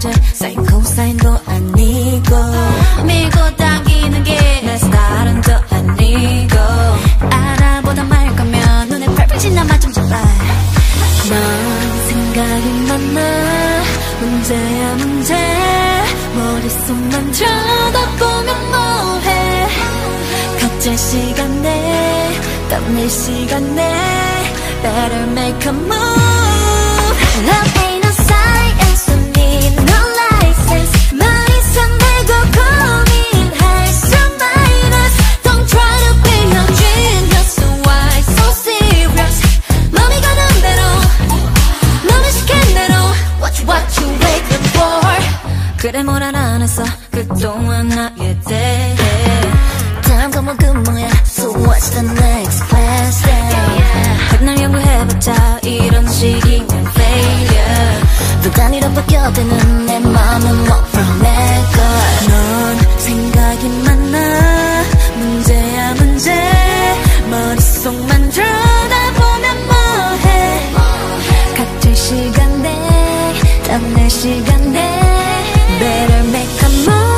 문제 사인 코사인도 아니고 밀고 당기는 게 내 스타일은 또 아니고 알아보다 말 거면 눈에 펄펄 나만 좀 잡아 넌 생각이 많아 문제야 문제 머릿속만 쳐다보면 뭐해 각자 시간에 땀낼 시간에 Better make a move Love ain't no science don't need no license 머리서 내고 고민할 수 minus Don't try to be a genius Why so serious 맘이 가는 대로 맘이 시킨 대로 What you waiting for 그래 뭘 알아냈어 그동안 나에 대해 다음 과목은 뭐야 So what's the next class then 백날 연구해봤자 이런 식이면 failure 또 단위로 바뀌어대는 내 맘은 more from 내걸 넌 생각이 많아 문제야 문제 머릿속만 쳐다보면 뭐해 같은 시간에 땀낼 시간에 Better make a move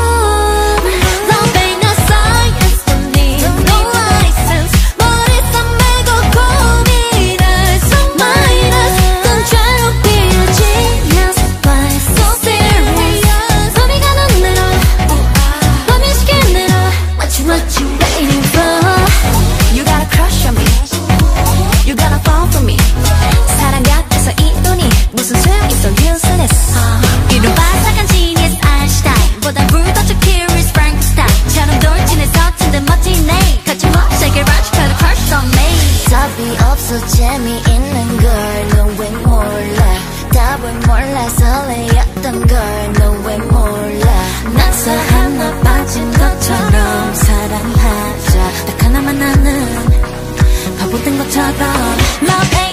재미있는 걸 너 왜 몰라 답을 몰라 설레였던 걸 너 왜 몰라 낙서 하나 빠진 것처럼 사랑하자 딱 하나만 나는 바보 된 것처럼 Love